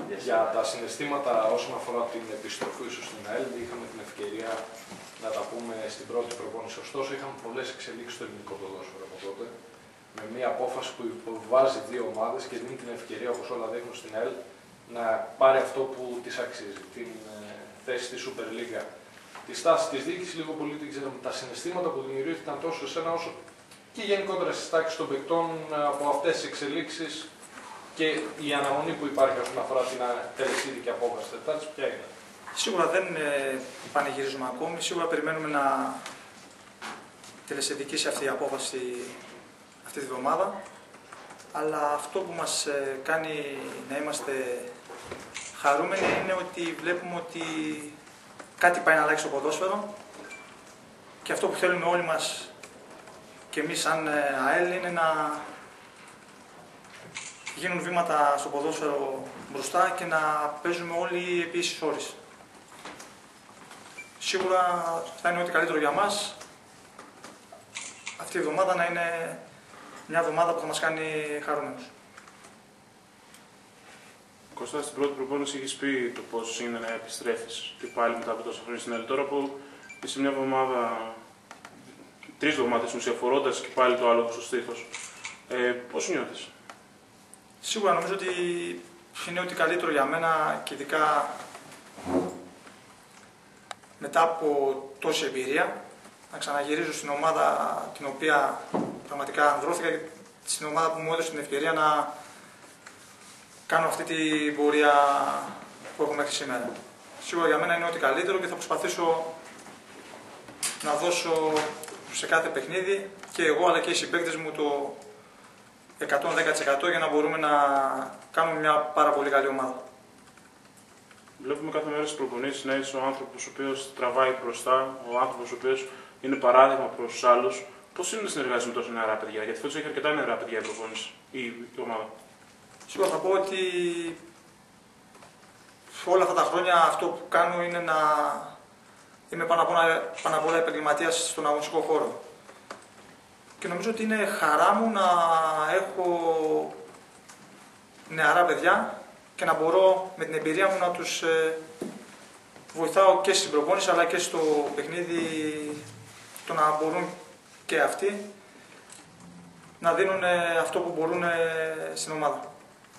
Για τα συναισθήματα όσον αφορά την επιστροφή σου στην ΑΕΛ, είχαμε την ευκαιρία να τα πούμε στην πρώτη προπόνηση. Ωστόσο, είχαμε πολλές εξελίξεις στο ελληνικό ποδόσφαιρο από τότε. Με μια απόφαση που υποβάζει δύο ομάδες και δίνει την ευκαιρία, όπως όλα δείχνουν, στην ΑΕΛ να πάρει αυτό που της αξίζει, την θέση στη Super League. Τη στάση της διοίκησης, λίγο πολύ την ξέρουμε. Τα συναισθήματα που δημιουργήθηκαν τόσο εσένα όσο και γενικότερα στις τάξεις των παικτών από αυτές τις εξελίξεις και η αναμονή που υπάρχει όσον αφορά την τελεσίδικη απόφαση της Τετάρτης, ποια είναι? Σίγουρα δεν πανηγυρίζουμε ακόμη. Σίγουρα περιμένουμε να τελεσιδικήσει αυτή η απόφαση αυτή τη βδομάδα. Αλλά αυτό που μας κάνει να είμαστε χαρούμενοι είναι ότι βλέπουμε ότι κάτι πάει να αλλάξει στο ποδόσφαιρο και αυτό που θέλουμε όλοι μας και εμείς σαν ΑΕΛ είναι να γίνουν βήματα στο ποδόσφαιρο μπροστά και να παίζουμε όλοι επί ίσης όρης. Σίγουρα θα είναι ό,τι καλύτερο για μας αυτή η εβδομάδα να είναι μια εβδομάδα που θα μας κάνει χαρούμενους. Κώστα, στην πρώτη προπόνηση έχεις πει το πώς είναι να επιστρέφεις και πάλι μετά από τόσα χρόνια στην ΑΕΛ. Τώρα που είσαι μια εβδομάδα, 3 εβδομάδες ουσιαφορώντας και πάλι το άλλο στο στήθος, πώς νιώθεις? Σίγουρα νομίζω ότι είναι ό,τι καλύτερο για μένα και ειδικά μετά από τόση εμπειρία να ξαναγυρίζω στην ομάδα την οποία πραγματικά ανδρώθηκα και στην ομάδα που μου έδωσε την ευκαιρία να κάνω αυτή την πορεία που έχω μέχρι σήμερα. Σίγουρα για μένα είναι ό,τι καλύτερο και θα προσπαθήσω να δώσω σε κάθε παιχνίδι και εγώ αλλά και οι συμπαίκτες μου το 110% για να μπορούμε να κάνουμε μια πάρα πολύ καλή ομάδα. Βλέπουμε κάθε μέρα στις προπονήσεις να είσαι ο άνθρωπος ο οποίος τραβάει μπροστά, ο άνθρωπος ο οποίος είναι παράδειγμα προς τους άλλους. Πώς είναι να συνεργάζεσαι με τόσα νεαρά παιδιά? Γιατί φέτος έχει αρκετά νεαρά παιδιά η προπόνηση, η ομάδα. Σίγουρα θα πω ότι όλα αυτά τα χρόνια αυτό που κάνω είναι να είμαι πάνω απ' όλα επαγγελματίας στον αγωνιστικό χώρο. Και νομίζω ότι είναι χαρά μου να έχω νεαρά παιδιά και να μπορώ με την εμπειρία μου να τους βοηθάω και στην προπόνηση αλλά και στο παιχνίδι το να μπορούν και αυτοί να δίνουν αυτό που μπορούν στην ομάδα.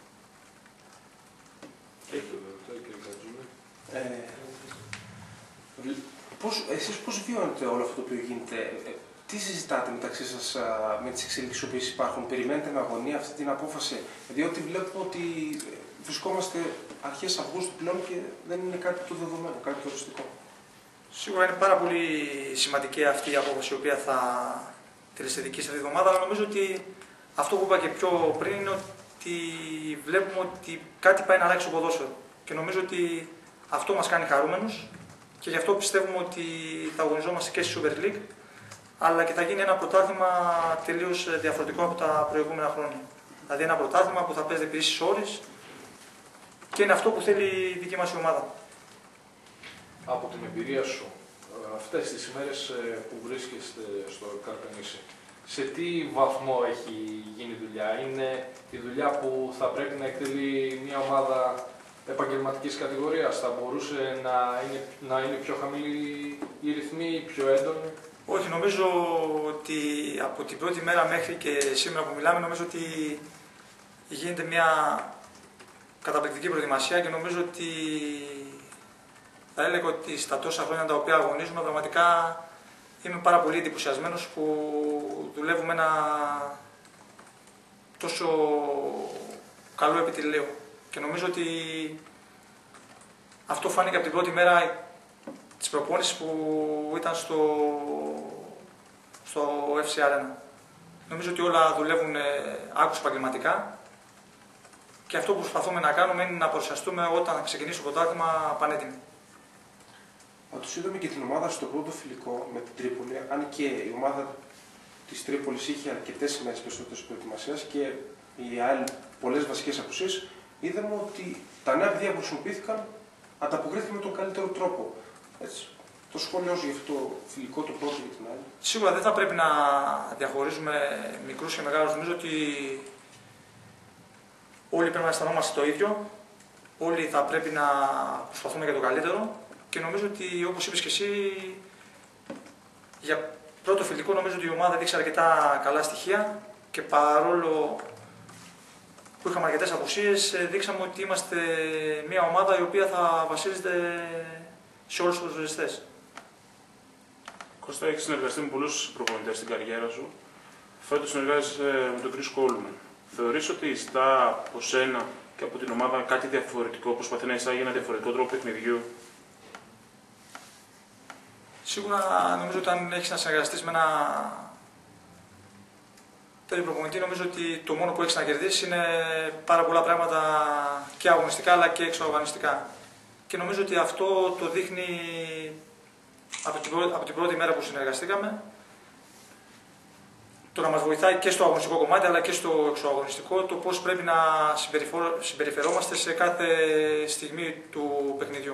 Εσείς πώς βιώνετε όλο αυτό το οποίο γίνεται? Τι συζητάτε μεταξύ σας με τις εξελίξεις που υπάρχουν? Περιμένετε με αγωνία αυτή την απόφαση? Διότι βλέπω ότι βρισκόμαστε αρχές Αυγούστου πλέον και δεν είναι κάτι το δεδομένο, κάτι το οριστικό. Σίγουρα είναι πάρα πολύ σημαντική αυτή η απόφαση η οποία θα τελεσιδικήσει αυτή τη εβδομάδα, αλλά νομίζω ότι αυτό που είπα και πιο πριν είναι ότι βλέπουμε ότι κάτι πάει να αλλάξει στο ποδόσφαιρο. Και νομίζω ότι αυτό μας κάνει χαρούμενους και γι' αυτό πιστεύουμε ότι θα αγωνιζόμαστε και στη Super League, αλλά και θα γίνει ένα πρωτάθλημα τελείως διαφορετικό από τα προηγούμενα χρόνια. Δηλαδή ένα πρωτάθλημα που θα παίζεται επί ίσης όρης και είναι αυτό που θέλει η δική μας ομάδα. Από την εμπειρία σου, αυτές τις ημέρες που βρίσκεστε στο Καρπενήσι, σε τι βαθμό έχει γίνει δουλειά? Είναι η δουλειά που θα πρέπει να εκτελεί μια ομάδα επαγγελματικής κατηγορίας? Θα μπορούσε να είναι πιο χαμηλή η ρυθμή, πιο έντονη? Όχι, νομίζω ότι από την πρώτη μέρα μέχρι και σήμερα που μιλάμε, νομίζω ότι γίνεται μια καταπληκτική προετοιμασία και νομίζω ότι θα έλεγα ότι στα τόσα χρόνια τα οποία αγωνίζουμε πραγματικά είμαι πάρα πολύ εντυπωσιασμένος που δουλεύουμε ένα τόσο καλό επιτελείο. Και νομίζω ότι αυτό φάνηκε από την πρώτη μέρα της προπόνησης που ήταν στο FC Arena. Νομίζω ότι όλα δουλεύουν άκουσα επαγγελματικά και αυτό που προσπαθούμε να κάνουμε είναι να παρουσιαστούμε όταν ξεκινήσει το πρωτάθλημα πανέτοιμοι. Τους είδαμε και την ομάδα στο πρώτο φιλικό με την Τρίπολη, αν και η ομάδα της Τρίπολης είχε αρκετές ημέρες περισσότερες προετοιμασίας και η ΑΕΛ πολλές βασικές απουσίες, είδαμε ότι τα νέα παιδιά που χρησιμοποιήθηκαν ανταποκρίθηκαν με τον καλύτερο τρόπο. Έτσι. Το σχόλιο για αυτό το φιλικό, το πρώτο για την ΑΕΛ. Σίγουρα δεν θα πρέπει να διαχωρίζουμε μικρούς και μεγάλους. Νομίζω ότι όλοι πρέπει να αισθανόμαστε το ίδιο. όλοι θα πρέπει να προσπαθούμε για το καλύτερο και νομίζω ότι, όπως είπες και εσύ, για πρώτο φιλικό νομίζω ότι η ομάδα δείξε αρκετά καλά στοιχεία και παρόλο που είχαμε αρκετές απουσίες, δείξαμε ότι είμαστε μια ομάδα η οποία θα βασίζεται σε όλους τους ποδοσφαιριστές. Κώστα, έχεις συνεργαστεί με πολλούς προπονητές στην καριέρα σου. Φέτος συνεργάζεσαι με τον Chris Coleman. Θεωρείς ότι ζητά από σένα και από την ομάδα κάτι διαφορετικό, προσπαθεί να εισάγει ένα διαφορετικό τρόπο παιχνιδιού? Σίγουρα νομίζω ότι αν έχεις να συνεργαστείς με ένα τέτοιο προπονητή, νομίζω ότι το μόνο που έχεις να κερδίσεις είναι πάρα πολλά πράγματα και αγωνιστικά αλλά και εξωαγωνιστικά. Και νομίζω ότι αυτό το δείχνει από την πρώτη μέρα που συνεργαστήκαμε. Το να μας βοηθάει και στο αγωνιστικό κομμάτι αλλά και στο εξωαγωνιστικό, το πώς πρέπει να συμπεριφερόμαστε σε κάθε στιγμή του παιχνιδιού.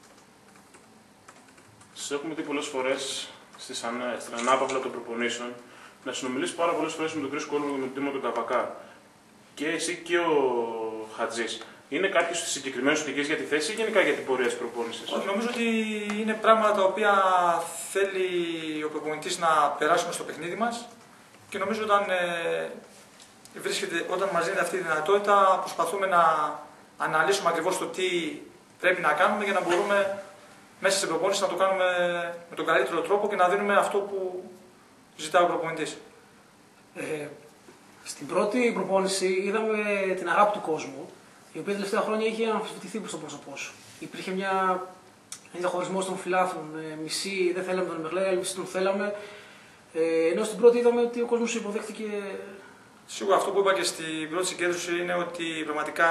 Σας έχουμε δει πολλές φορές στην ανάπαυλα των προπονήσεων να συνομιλείς πάρα πολλές φορές με τον Chris Coleman και με τον Τίμο τον Καβακά. Και εσύ και ο Χατζής. Είναι κάποιες συγκεκριμένες οδηγίες για τη θέση ή γενικά για την πορεία της προπόνησης? Όχι, νομίζω ότι είναι πράγματα τα οποία θέλει ο προπονητής να περάσουμε στο παιχνίδι μας και νομίζω όταν μας δίνεται αυτή τη δυνατότητα προσπαθούμε να αναλύσουμε ακριβώς το τι πρέπει να κάνουμε για να μπορούμε μέσα στην προπόνηση να το κάνουμε με τον καλύτερο τρόπο και να δίνουμε αυτό που ζητάει ο προπονητής. Στην πρώτη προπόνηση είδαμε την αγάπη του κόσμου, η οποία τελευταία χρόνια είχε αμφισβητηθεί προς το πρόσωπό σου. Υπήρχε ένα διαχωρισμό των φιλάθλων. Μισή δεν θέλαμε τον Μεγλέα, μισή τον θέλαμε. Ενώ στην πρώτη είδαμε ότι ο κόσμος σου υποδέχτηκε. Σίγουρα αυτό που είπα και στην πρώτη συγκέντρωση είναι ότι πραγματικά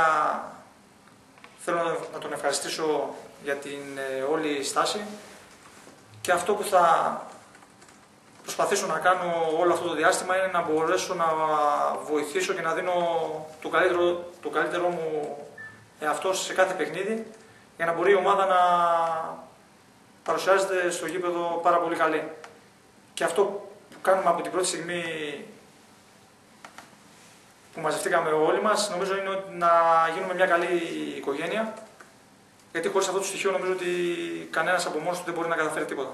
θέλω να τον ευχαριστήσω για την όλη στάση και αυτό που θα προσπαθήσω να κάνω όλο αυτό το διάστημα είναι να μπορέσω να βοηθήσω και να δίνω το καλύτερό μου εαυτό σε κάθε παιχνίδι για να μπορεί η ομάδα να παρουσιάζεται στο γήπεδο πάρα πολύ καλή. Και αυτό που κάνουμε από την πρώτη στιγμή που μαζευτήκαμε όλοι μας, νομίζω είναι να γίνουμε μια καλή οικογένεια, γιατί χωρίς αυτό το στοιχείο νομίζω ότι κανένας από μόνος του δεν μπορεί να καταφέρει τίποτα.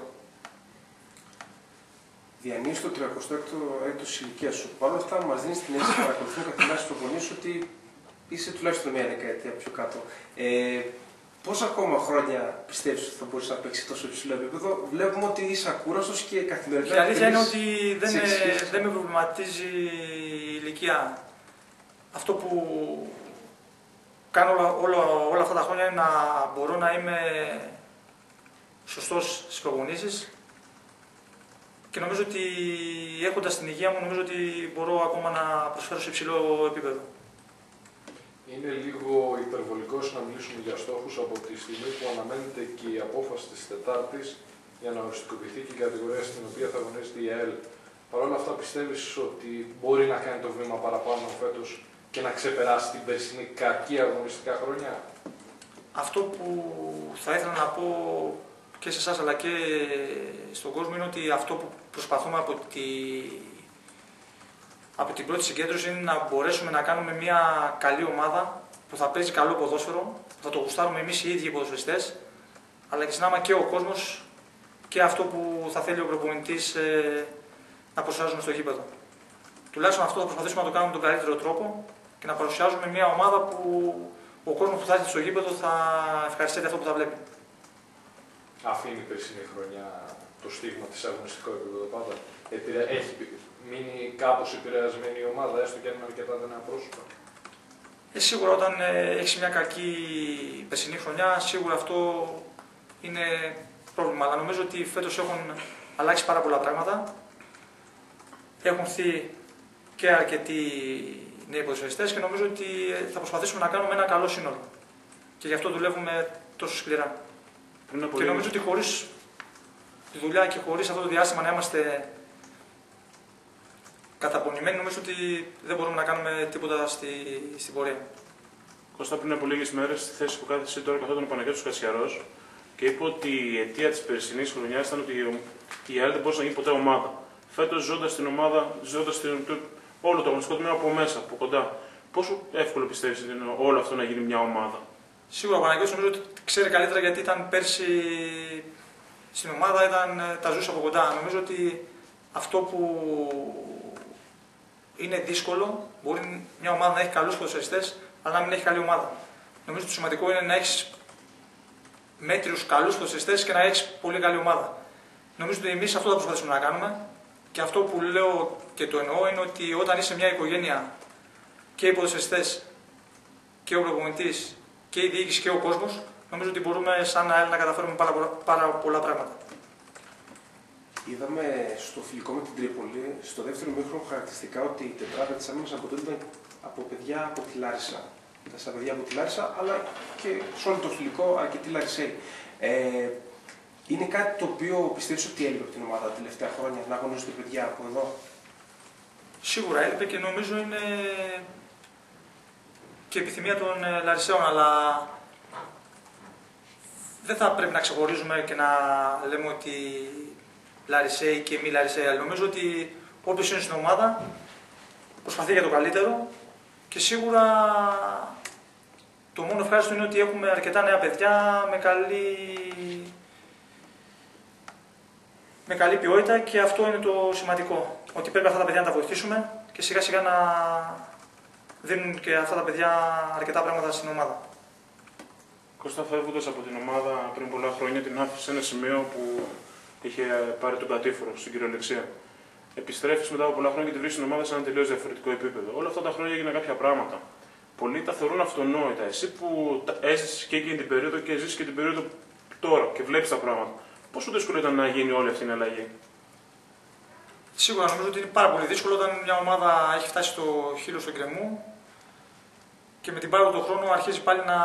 Διανύεις το 36ο έτος της ηλικίας σου. Παρ' όλα αυτά, μας δίνεις την αίσθηση να παρακολουθούμε καθημερινά στις προπονήσεις ότι είσαι τουλάχιστον μια δεκαετία πιο κάτω. Πόσα ακόμα χρόνια πιστεύεις ότι θα μπορείς να παίξεις τόσο υψηλό επίπεδο? Βλέπουμε ότι είσαι ακούραστος και καθημερινά. Η αλήθεια είναι ότι δεν με προβληματίζει η ηλικία. Αυτό που κάνω όλα αυτά τα χρόνια είναι να μπορώ να είμαι σωστός στις προπονήσεις και νομίζω ότι έχοντας την υγεία μου, νομίζω ότι μπορώ ακόμα να προσφέρω σε υψηλό επίπεδο. Είναι λίγο υπερβολικό να μιλήσουμε για στόχους από τη στιγμή που αναμένεται και η απόφαση της Τετάρτης για να οριστικοποιηθεί και η κατηγορία στην οποία θα αγωνίζεται η ΑΕΛ. Παρ' όλα αυτά, πιστεύεις ότι μπορεί να κάνει το βήμα παραπάνω φέτος και να ξεπεράσει την περσινή κακή αγωνιστικά χρονιά? Αυτό που θα ήθελα να πω και σε εσάς αλλά και στον κόσμο είναι ότι αυτό που προσπαθούμε από την πρώτη συγκέντρωση είναι να μπορέσουμε να κάνουμε μια καλή ομάδα που θα παίζει καλό ποδόσφαιρο, που θα το γουστάρουμε εμείς οι ίδιοι οι ποδοσφαιριστές, αλλά και συνάμα και ο κόσμος και αυτό που θα θέλει ο προπονητής να παρουσιάζουμε στο γήπεδο. Τουλάχιστον αυτό θα προσπαθήσουμε να το κάνουμε με τον καλύτερο τρόπο και να παρουσιάζουμε μια ομάδα που ο κόσμος που θα έρθει στο γήπεδο θα ευχαριστεί αυτό που θα βλέπει. Αφήνει η περσινή χρονιά το στίγμα της αγωνιστικό επίπεδο πάντα? Έχει μείνει κάπως επηρεασμένη η ομάδα, έστω και αν είναι αρκετά νέα πρόσωπα? Σίγουρα όταν έχεις μια κακή περσινή χρονιά, σίγουρα αυτό είναι πρόβλημα. Αλλά νομίζω ότι φέτος έχουν αλλάξει πάρα πολλά πράγματα. Έχουν έρθει και αρκετοί νέοι ποδοσφαιριστές και νομίζω ότι θα προσπαθήσουμε να κάνουμε ένα καλό σύνολο. Και γι' αυτό δουλεύουμε τόσο σκληρά. Και νομίζω ότι χωρίς τη δουλειά και χωρίς αυτό το διάστημα να είμαστε καταπονημένοι, νομίζω ότι δεν μπορούμε να κάνουμε τίποτα στην πορεία. Κώστα, πριν από λίγες μέρες, στη θέση που κάθεσαι τώρα, καθόταν ο Παναγιώτης Κασιαρός και είπε ότι η αιτία της περσινής χρονιάς ήταν ότι η ΑΕΛ δεν μπορούσε να γίνει ποτέ ομάδα. Φέτος, ζώντας την ομάδα, όλο το αγωνιστικό τμήμα από μέσα, από κοντά, πόσο εύκολο πιστεύεις ότι είναι όλο αυτό να γίνει μια ομάδα? Σίγουρα ο Παναγιώτης νομίζω ότι ξέρει καλύτερα γιατί ήταν πέρσι στην ομάδα, τα ζούσε από κοντά. Νομίζω ότι αυτό που είναι δύσκολο, μπορεί μια ομάδα να έχει καλούς ποδοσφαιριστές, αλλά να μην έχει καλή ομάδα. Νομίζω ότι το σημαντικό είναι να έχεις μέτριους καλούς ποδοσφαιριστές και να έχεις πολύ καλή ομάδα. Νομίζω ότι εμείς αυτό θα προσπαθήσουμε να κάνουμε και αυτό που λέω και το εννοώ είναι ότι όταν είσαι μια οικογένεια και οι ποδοσφαιριστές και ο προπονητής και η διοίκηση και ο κόσμος, νομίζω ότι μπορούμε σαν ΑΕΛ να καταφέρουμε πάρα πολλά πράγματα. Είδαμε στο φιλικό με την Τρίπολη, στο δεύτερο ημίχρονο χαρακτηριστικά ότι η τετράδα της άμυνας αποτελούνταν από παιδιά από τη Λάρισα. Τα παιδιά από τη Λάρισα, αλλά και σε όλο το φιλικό αρκετοί Λαρισαίοι. Είναι κάτι το οποίο πιστεύεις ότι έλειπε από την ομάδα τα τελευταία χρόνια, να αγωνίζονται παιδιά από εδώ? Σίγουρα έλειπε και νομίζω είναι και επιθυμία των Λαρισαίων, αλλά δεν θα πρέπει να ξεχωρίζουμε και να λέμε ότι Λαρισαίοι και μη Λαρισαίοι. Αλλά νομίζω ότι όποιος είναι στην ομάδα προσπαθεί για το καλύτερο και σίγουρα το μόνο ευχάριστο είναι ότι έχουμε αρκετά νέα παιδιά με καλή ποιότητα και αυτό είναι το σημαντικό. Ότι πρέπει αυτά τα παιδιά να τα βοηθήσουμε και σιγά σιγά να δίνουν και αυτά τα παιδιά αρκετά πράγματα στην ομάδα. Κώστα, φεύγοντας από την ομάδα πριν πολλά χρόνια, την άφησε σε ένα σημείο που είχε πάρει τον κατήφορο στην κυριολεξία. Επιστρέφεις μετά από πολλά χρόνια και τη βρίσκεις στην ομάδα σε ένα τελείως διαφορετικό επίπεδο. Όλα αυτά τα χρόνια έγιναν κάποια πράγματα. Πολλοί τα θεωρούν αυτονόητα. Εσύ που έζησες και εκείνη την περίοδο και ζεις και την περίοδο τώρα και βλέπεις τα πράγματα, πόσο δύσκολο ήταν να γίνει όλη αυτή η αλλαγή? Σίγουρα νομίζω ότι είναι πάρα πολύ δύσκολο όταν μια ομάδα έχει φτάσει στο χείλος του γκρεμού και με την πάροδο του χρόνου αρχίζει πάλι να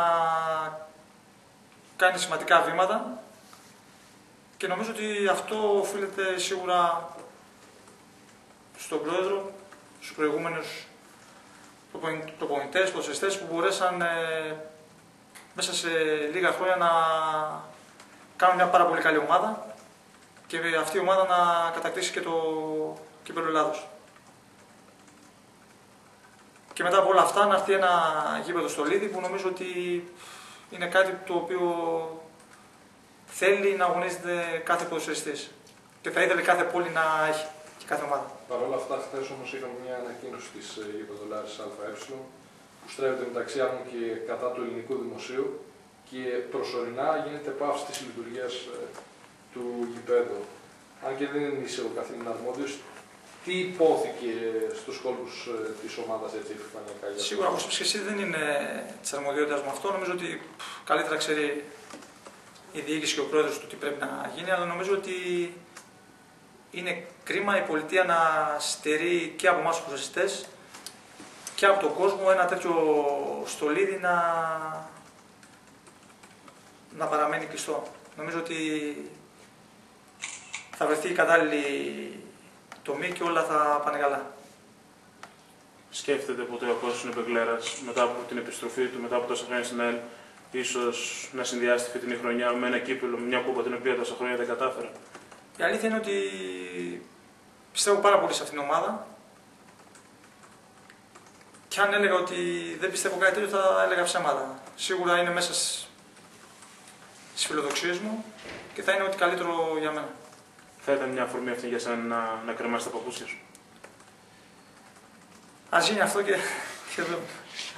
κάνει σημαντικά βήματα και νομίζω ότι αυτό οφείλεται σίγουρα στον πρόεδρο, στους προηγούμενους προπονητές, ποδοσφαιριστές που μπορέσαν μέσα σε λίγα χρόνια να κάνουν μια πάρα πολύ καλή ομάδα και αυτή η ομάδα να κατακτήσει και το κύπελλο Ελλάδος. Και μετά από όλα αυτά να έρθει ένα γήπεδο στο Λίδι που νομίζω ότι είναι κάτι το οποίο θέλει να αγωνίζεται κάθε ποδοσφαιριστής και θα ήθελε κάθε πόλη να έχει και κάθε ομάδα. Παρ' όλα αυτά, χθες όμως είχαμε μια ανακοίνωση της γήπεδο Λάρισσας ΑΕ που στρέφεται μεταξύ άλλων και κατά του ελληνικού δημοσίου και προσωρινά γίνεται πάυση της λειτουργίας του γηπέδου. Αν και δεν είσαι ο καθήλυνα αρμόδιος, τι υπόθηκε στους κόλπους της ομάδας έτσι επιφανειακά? Σίγουρα, όπως είπες και εσύ, δεν είναι της αρμοδιότητας μου αυτό. Νομίζω ότι καλύτερα ξέρει η διοίκηση και ο πρόεδρος του τι πρέπει να γίνει, αλλά νομίζω ότι είναι κρίμα η πολιτεία να στερεί και από εμάς τους ποδοσφαιριστές και από τον κόσμο ένα τέτοιο στολίδι να παραμένει κλειστό. Νομίζω ότι θα βρεθεί η κατάλληλη τομή και όλα θα πάνε καλά. Σκέφτεται ποτέ ο Κώστας Νεπεγλέρας μετά από την επιστροφή του, μετά από τόσα χρόνια στην ΑΕΛ, ίσως να συνδυάσει τη φετινή χρονιά με ένα κύπελλο, μια κούπα την οποία τόσα χρόνια δεν κατάφερε? Η αλήθεια είναι ότι πιστεύω πάρα πολύ σε αυτήν την ομάδα και αν έλεγα ότι δεν πιστεύω κάτι τέτοιο θα έλεγα ψέματα. Σίγουρα είναι μέσα στις φιλοδοξίες μου και θα είναι ό,τι καλύτερο για μένα. Θα ήταν μια αφορμή αυτή για σένα να κρεμάσεις τα παπούτσια σου? Ας γίνει αυτό και δούμε.